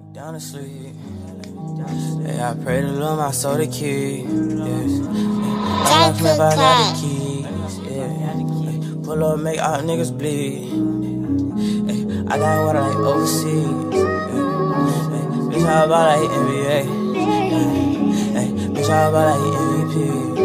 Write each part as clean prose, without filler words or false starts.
Down to sleep. Yeah, I pray to Lord my soul to keep. Yes. I got the keys. Yeah. Pull up, make all niggas bleed. I got water like overseas. Bitch, how about like NBA? Bitch, how about like MVP?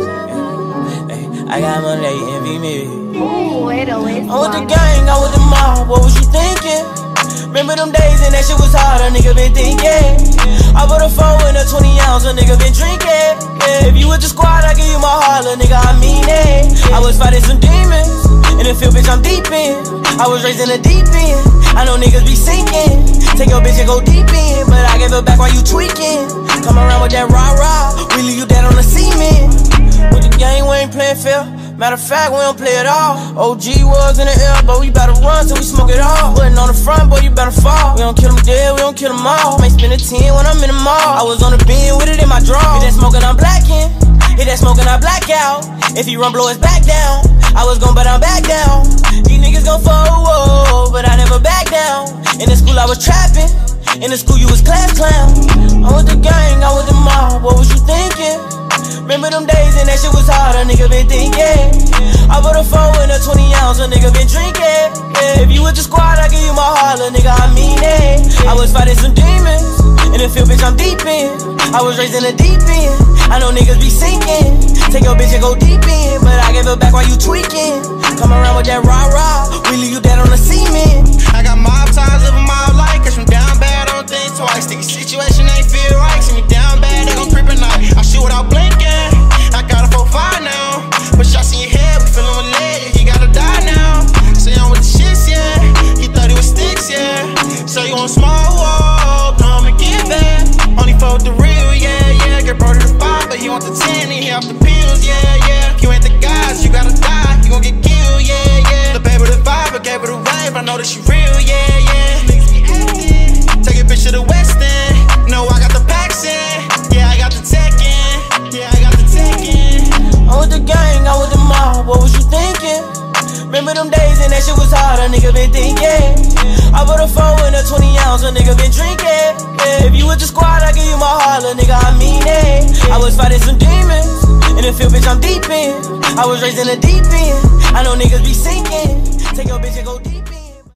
I got money, they envy me. Ooh, wait a minute. I'm with the gang, I'm with the mob. What was you thinking? Remember them days and that shit was hard, a nigga been thinking. I put a phone in a 20 ounce, a nigga been drinking. If you with the squad, I give you my heart, little nigga, I mean it. I was fighting some demons, in the field, bitch, I'm deep in. I was raised in the deep end, I know niggas be sinking. Take your bitch and go deep in, but I gave her back while you tweaking. Come around with that rah-rah, we leave you dead on the cement. With the game, we ain't playing fair. Matter of fact, we don't play at all. OG was in the air, but we better run till we smoke it all. Putting on the front, boy, you better fall. We don't kill them dead, we don't kill them all. May spend a 10 when I'm in the mall. I was on the beam with it in my draw. Hit that smoking, I'm blacking. Hit that smoking, I black out. If he run, blow his back down. I was gon' bet I'm back down. These niggas gon' fall, whoa, but I never back down. In the school, I was trapping. In the school, you was class clown. I'm with the gang, I'm with the mob. What was you thinking? Remember them days and that shit was hard, a nigga been thinking. I put a phone in a 20 ounce, a nigga been drinking. If you with the squad, I give you my heart, little nigga, I mean it. I was fighting some demons, in the field, bitch, I'm deep in. I was raised in the deep end, I know niggas be sinking. Take your bitch and go deep in, but I gave her back while you tweaking. Come around with that rah-rah, we leave you dead on the cement. I got mob ties, living my life, catch me down bad, I don't think twice. Sticky situation ain't feel right, see me down bad, they gon' creep at night. I shoot without blinking. I got a 4-5 now, but shots in your head, we feelin' with lead, yeah, he gotta die now. Say I'm with the shits, yeah, he thought he was sticks, yeah. So you want small wall, come and get back. Only for the real, yeah, yeah. Get brought to the 5, but he want the 10, and he off the pills, yeah, yeah. You ain't the guys, you gotta die, you gon' get killed, yeah, yeah. The baby the vibe, I gave her the wave, I know that she real, yeah, yeah. Niggas be acting, take a bitch to the west end. No, I got the packs in, yeah, I got the tech in, yeah, I got the tech in. I'm with the gang, I'm with the mob, what was you thinking? Remember them days and that shit was hard, a nigga been thinking. I put a phone in a 20 ounce, a nigga been drinking. If you with the squad, I give you my heart, little nigga, I mean it. I was fighting some demons, in the field, bitch, I'm deep in. I was raised in the deep end, I know niggas be sinking. Take your bitch and go deep.